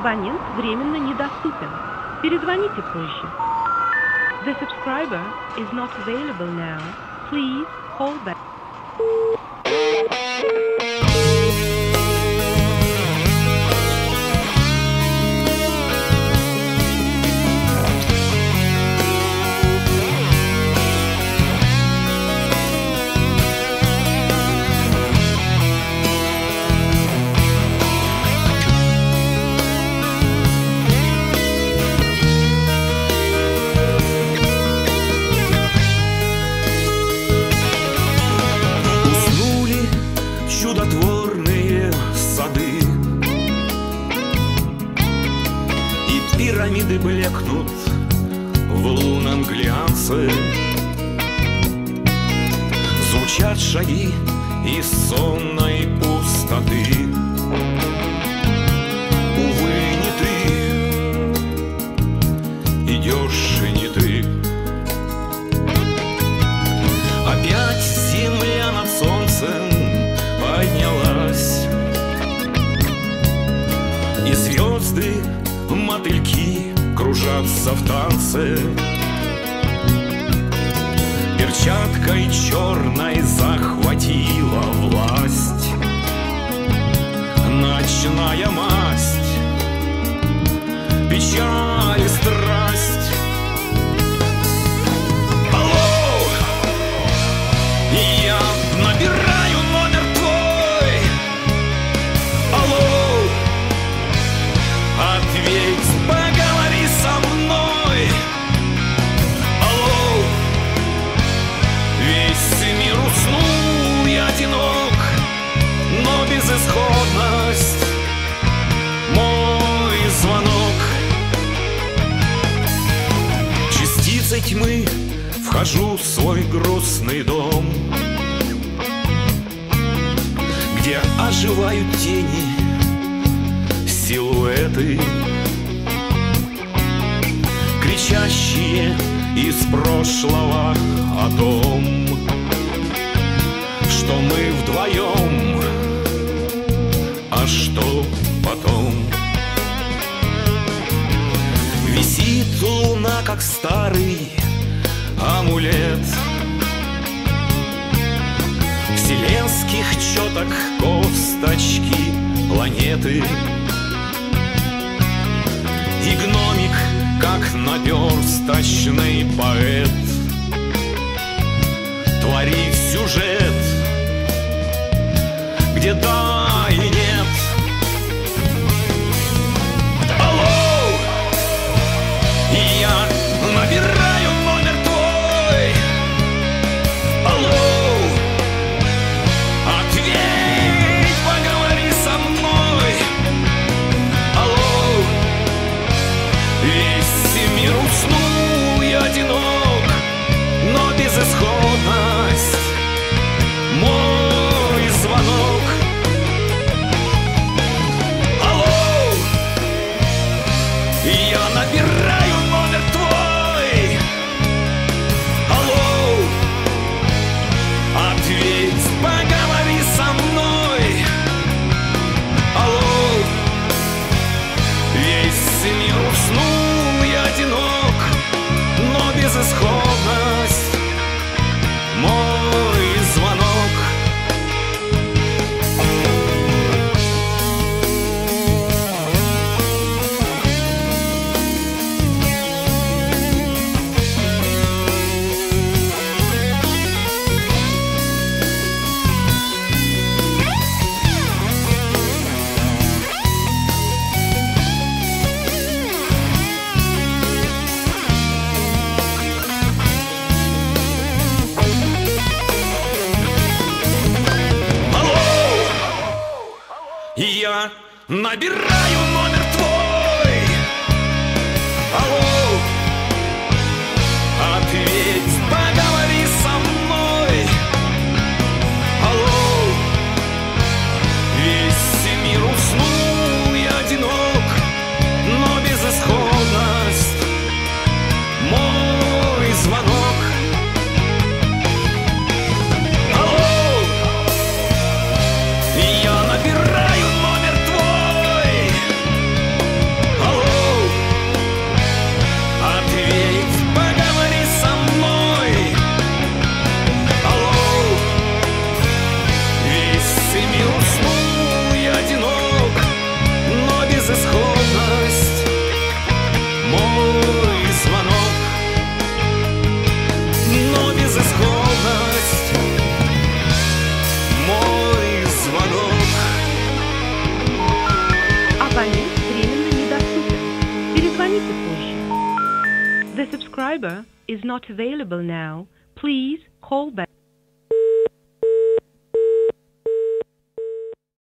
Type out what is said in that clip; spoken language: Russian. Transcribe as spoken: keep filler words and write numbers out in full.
Абонент временно недоступен. Перезвоните позже. The subscriber is not available now. Please call back. Чудотворные сады, и пирамиды блекнут в лунном глянце. Звучат шаги из сонной пустоты. Увы, не ты идешь, и не ты. Опять земля над солнцем поднялась, и звезды, мотыльки кружатся в танце. Перчаткой черной захватила власть ночная масть, печаль и страсть. Алло, я набираю номер твой. Алло, ответь, поговори со мной. Алло, весь мир уснул, я одинок, но безысходность мой звонок. Частицей тьмы вхожу в свой грустный дом, где оживают тени, силуэты, кричащие из прошлого о том, что мы вдвоем, а что потом. Висит луна, как старый амулет вселенских четок, косточки планеты. И гномик, как наперсточный поэт, творит сюжет, где да и нет. Алло, я набираю номер твой. Алло, ответь, поговори со мной. Алло, весь мир уснул, я одинок, но безысходность мой звонок. Алло, я набираю номер твой. Алло, ответь, поговори со мной. Алло, весь мир уснул, я одинок, но безысходность мой звонок. Я набираю номер твой. Алло, ответь, поговори со мной. Алло, весь мир уснул, я одинок, но безысходность мой звонок. Алло, я набираю номер твой. Перезвоните позже. The subscriber is not available now. Please call back.